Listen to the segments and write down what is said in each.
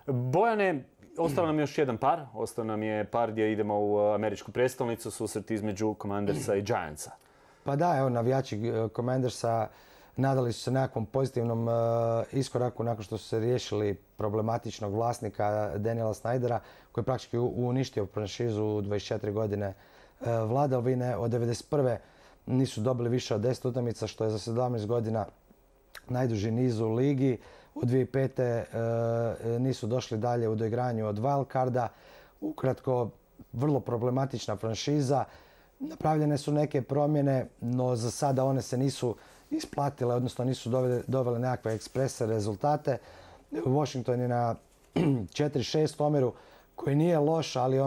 Bojane, ostao nam još jedan par. Ostao nam je par gdje idemo u američku prestolnicu, susret između Commandersa i Giantsa. Pa da, evo, navijači Commandersa nadali su se nekakvom pozitivnom iskoraku nakon što su se riješili problematičnog vlasnika Daniela Snydera, koji je praktički uništio franšizu 24 godine vladavine. Od 1991. nisu dobili više od 10 utakmica, što je za 17 godina najduži niz u ligi. Od 2005. nisu došli dalje u doigranju od wildcarda. Ukratko, vrlo problematična franšiza. Napravljene su neke promjene, no za sada one se nisu isplatile, odnosno nisu dovele nekakve ekspresne rezultate. Washington je na 4-6 omjeru, koji nije loš, ali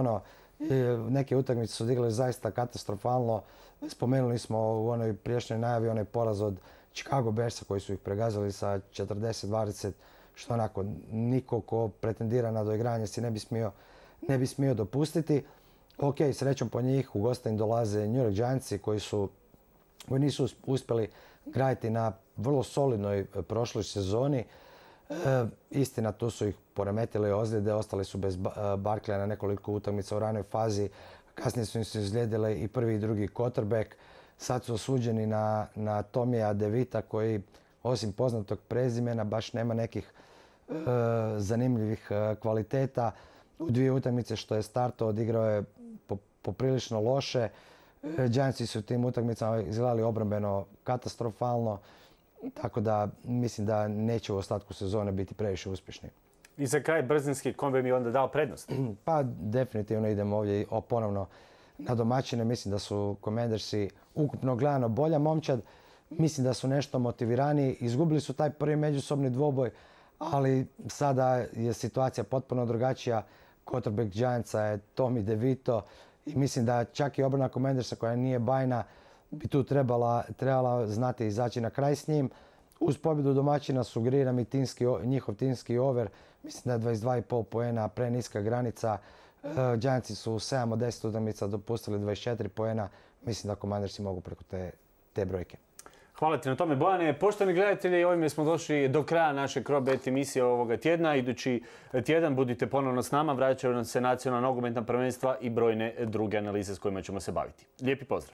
neke utakmice su odigrali zaista katastrofalno. Spomenuli smo u onoj prijašnjoj najavi onaj poraz od Chicago Bearsa koji su ih pregazili sa 40-20, što onako niko ko pretendira na doigranje si ne bi smio dopustiti. Ok, srećom po njih u gostin dolaze New York Giantsi koji nisu uspjeli graditi na vrlo solidnoj prošloj sezoni. Istina, tu su ih poremetili ozljede, ostali su bez Barkleya na nekoliko utakmica u ranoj fazi. Kasnije su im se izlijedile i prvi i drugi quarterback. Sad su osuđeni na Tomija DeVita koji, osim poznatog prezimena, baš nema nekih zanimljivih kvaliteta. U dvije utakmice što je startao odigrao je poprilično loše. Giantsi su u tim utakmicama izgledali obrambeno katastrofalno, tako da mislim da neće u ostatku sezone biti previše uspješni. I za kraj brzinski, kom bi mi onda dao prednost? Pa definitivno idemo ovdje ponovno na domaćine. Mislim da su Commandersi ukupno gledano bolja momčad. Mislim da su nešto motiviraniji. Izgubili su taj prvi međusobni dvoboj, ali sada je situacija potpuno drugačija. Quarterback Giantsa je Tommy DeVito i mislim da čak i obrana Commandersa koja nije bajna bi tu trebala znati izaći na kraj s njim. Uz pobjedu domaćina sugeriram i njihov timski over. Mislim da je 22,5 poena preniska granica. Giantsi su u 7 od 10 utakmica dopustili 24 poena. Mislim da Commandersi mogu preko te brojke. Hvala ti na tome, Bojane. Poštovani gledatelji, ovime smo došli do kraja naše CROBET emisije ovoga tjedna. Idući tjedan budite ponovno s nama. Vraćaju nam se nacionalna nogometna prvenstva i brojne druge analize s kojima ćemo se baviti. Lijepi pozdrav!